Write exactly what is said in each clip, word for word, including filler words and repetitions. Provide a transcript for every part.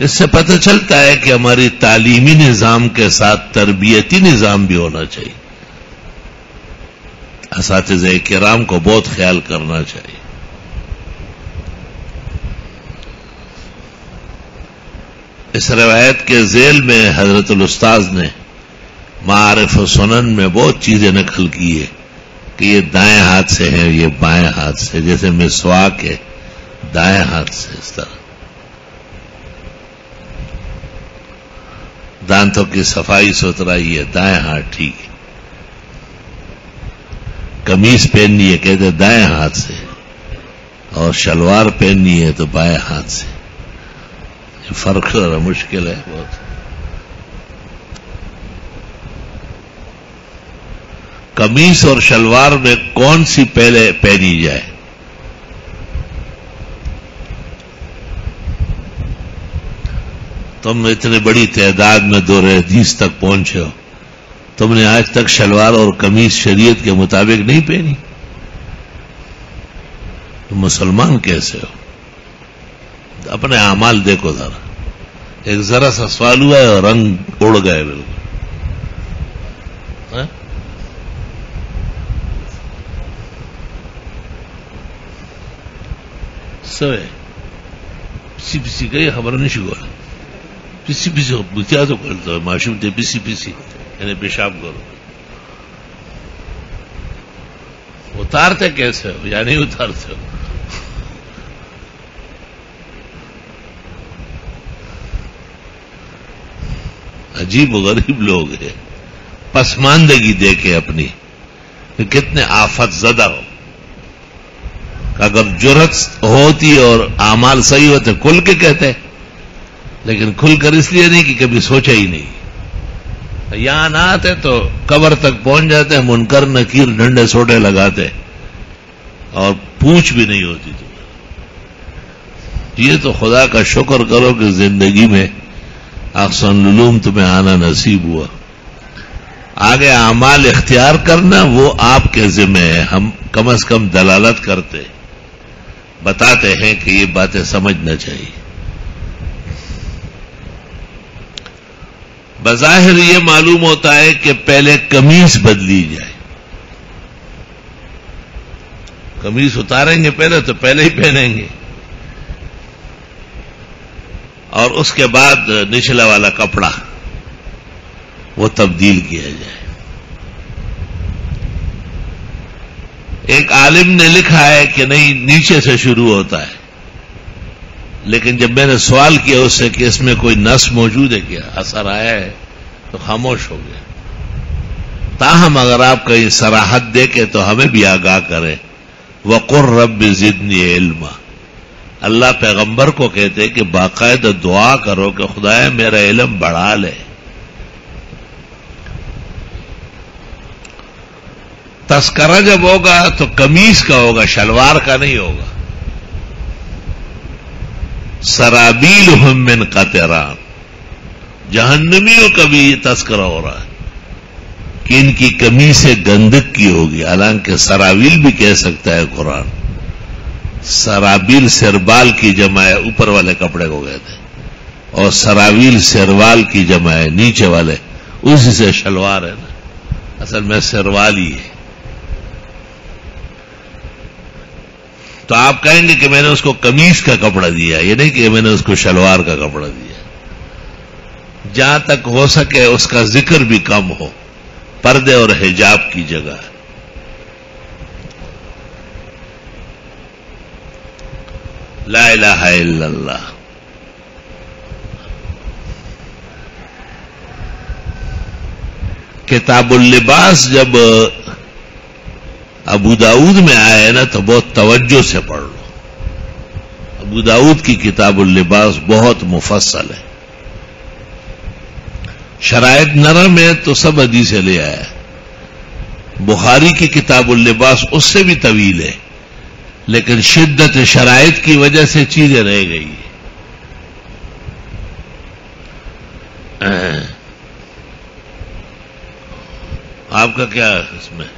اس سے پتہ چلتا ہے کہ ہماری تعلیمی نظام کے ساتھ تربیتی نظام بھی ہونا چاہیے. اساتذہ کرام کو بہت خیال کرنا چاہیے. اس روایت کے ذیل میں حضرت الاستاذ نے معارف و سنن میں بہت چیزیں نقل کی ہے کہ یہ دائیں ہاتھ سے ہیں، یہ بائیں ہاتھ سے، جیسے مسواک ہے دائیں ہاتھ سے، اس طرح دانتوں کی صفائی ستھرائی ہے دائیں ہاتھ ٹھیک ہے. قمیص پہننی ہے کہتے دائیں ہاتھ سے، اور شلوار پہننی ہے تو بائیں ہاتھ سے. یہ فرق ذرا مشکل ہے بہت. قمیص اور شلوار میں کون سی پہلے پہنی جائے؟ تم اتنے بڑی تعداد میں دور حدیث تک پہنچے ہو، تم نے آج تک شلوار اور قمیص شریعت کے مطابق نہیں پہنی؟ تم مسلمان کیسے ہو؟ اپنے اعمال دیکھو ذرا. ایک ذرا سا سوال ہوا ہے اور رنگ اڑ گئے بالکل. ہاں؟ سوے پسی پسی گئی خبر نہیں شکو پسی پسی بتیا تو کرتا ہے معشوم تھے پسی پسی یعنی پیشاب کرو. اتارتے کیسے ہو یا نہیں اتارتے ہو؟ عجیب و غریب لوگ ہیں. پسماندگی دیکھے اپنی کہ کتنے آفت زدہ ہو. اگر جرت ہوتی اور اعمال صحیح ہوتے کھل کے کہتے، لیکن کھل کر اس لیے نہیں کہ کبھی سوچا ہی نہیں. یہاں نہ آتے تو قبر تک پہنچ جاتے، منکر نکیر ڈنڈے سوٹے لگاتے اور پوچھ بھی نہیں ہوتی. تو یہ تو خدا کا شکر کرو کہ زندگی میں احسن العلوم تمہیں آنا نصیب ہوا. آگے اعمال اختیار کرنا وہ آپ کے ذمہ ہے. ہم کم از کم دلالت کرتے، بتاتے ہیں کہ یہ باتیں سمجھنا چاہیے. بظاہر یہ معلوم ہوتا ہے کہ پہلے قمیص بدلی جائے. قمیص اتاریں گے پہلے تو پہلے ہی پہنیں گے، اور اس کے بعد نچلا والا کپڑا وہ تبدیل کیا جائے. ایک عالم نے لکھا ہے کہ نہیں نیچے سے شروع ہوتا ہے، لیکن جب میں نے سوال کیا اس سے کہ اس میں کوئی نص موجود ہے کیا، اثر آیا ہے، تو خاموش ہو گیا. تاہم اگر آپ کہیں صراحت دے کے تو ہمیں بھی آگاہ کریں. وَقُلْ رَبِّ زِدْنِي عِلْمًا. اللہ پیغمبر کو کہتے کہ باقاعدہ دعا کرو کہ خدایا میرا علم بڑھا لے. تذکرہ جب ہوگا تو قمیص کا ہوگا، شلوار کا نہیں ہوگا. سرابیلہم من قطران، جہنمیوں کا بھی یہ تذکرہ ہو رہا ہے کہ ان کی قمیصیں گندک کی ہوگی. حالانکہ سراویل بھی کہہ سکتا ہے قرآن. سرابیل سربال کی جمع ہے، اوپر والے کپڑے کو کہتے ہیں، اور سراویل سروال کی جمع ہے، نیچے والے. اسی سے شلوار ہے نا، اصل میں سروال ہی ہے. تو آپ کہیں گے کہ میں نے اس کو قمیص کا کپڑا دیا، یہ نہیں کہ میں نے اس کو شلوار کا کپڑا دیا. جہاں تک ہو سکے اس کا ذکر بھی کم ہو، پردے اور حجاب کی جگہ. لا الہ الا اللہ. کتاب اللباس جب ابو داؤد میں آئے نا تو بہت توجہ سے پڑھ لو. ابو داؤد کی کتاب اللباس بہت مفصل ہے. شرائط نرم ہے تو سب حدیثیں لے آیا. بخاری کی کتاب اللباس اس سے بھی طویل ہے، لیکن شدت شرائط کی وجہ سے چیزیں رہ گئی. آپ کا کیا اس میں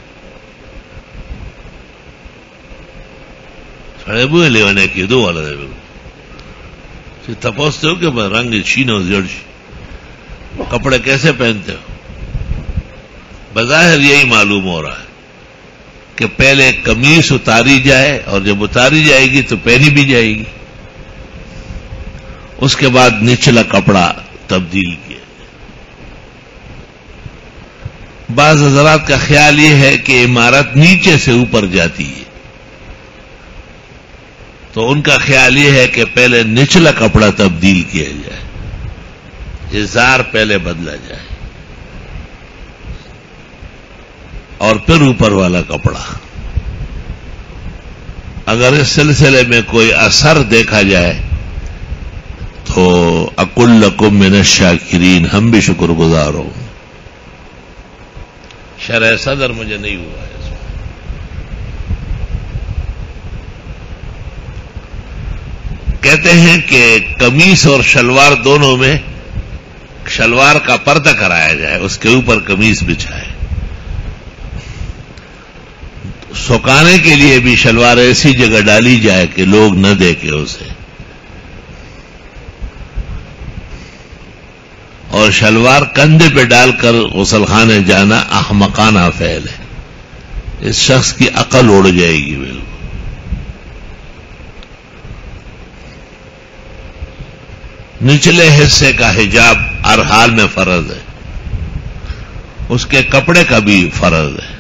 سڑے بوئے لیوانے کی دو والا ہے. تپوستے ہو کہ میں رنگ چھینو جڑش کپڑے کیسے پہنتے ہو؟ بظاہر یہی معلوم ہو رہا ہے کہ پہلے قمیص اتاری جائے اور جب اتاری جائے گی تو پہنی بھی جائے گی، اس کے بعد نچلا کپڑا تبدیل کیا جائے۔ بعض حضرات کا خیال یہ ہے کہ عمارت نیچے سے اوپر جاتی ہے، تو ان کا خیال یہ ہے کہ پہلے نچلا کپڑا تبدیل کیا جائے، ازار پہلے بدلا جائے اور پھر اوپر والا کپڑا۔ اگر اس سلسلے میں کوئی اثر دیکھا جائے تو اقول لکم من الشاکرین، ہم بھی شکر گزار ہوں۔ شرح صدر مجھے نہیں ہوا ہے اس میں۔ کہتے ہیں کہ قمیص اور شلوار دونوں میں شلوار کا پردہ کرایا جائے، اس کے اوپر قمیص بچھائے۔ سکانے کے لیے بھی شلوار ایسی جگہ ڈالی جائے کہ لوگ نہ دیکھیں اسے، اور شلوار کندھے پہ ڈال کر غسل خانے جانا احمقانہ فعل ہے، اس شخص کی عقل اڑ جائے گی بالکل۔ نچلے حصے کا حجاب ہر حال میں فرض ہے، اس کے کپڑے کا بھی فرض ہے۔